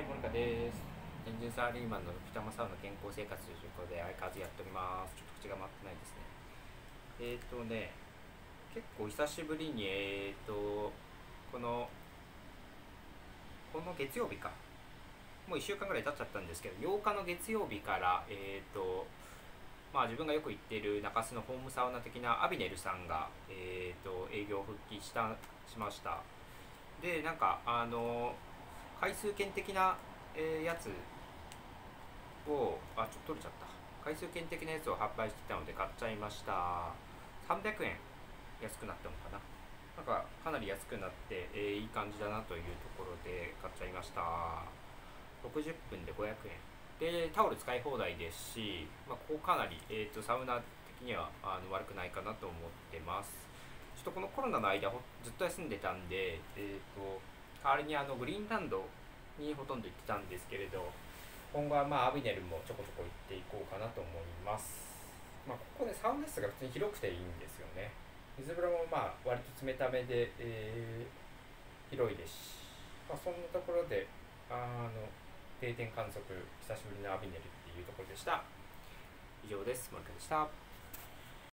い、モニカです。エンジンサラリーマンのピジャマサウナ健康生活ということで相変わらずやっております。ちょっと口が回ってないですね。結構久しぶりに、この、この月曜日か。もう1週間ぐらい経っちゃったんですけど、8日の月曜日から、自分がよく行っている中洲のホームサウナ的なアビネルさんが、営業復帰しました。で、回数券的な、やつをちょっと取れちゃった。回数券的なやつを販売してたので買っちゃいました。300円安くなったのかな。かなり安くなって、いい感じだなというところで買っちゃいました。60分で500円でタオル使い放題ですし、ここかなり、サウナ的には悪くないかなと思ってます。ちょっとこのコロナの間ずっと休んでたんで、代わりにグリーンランドにほとんど行ってたんですけれど、今後はアビネルもちょこちょこ行っていこうかなと思います。ここでサウナ室が普通に広くていいんですよね。水風呂も割と冷ためで、広いですし、そんなところで定点観測久しぶりのアビネルっていうところでした。以上です。マルカでした。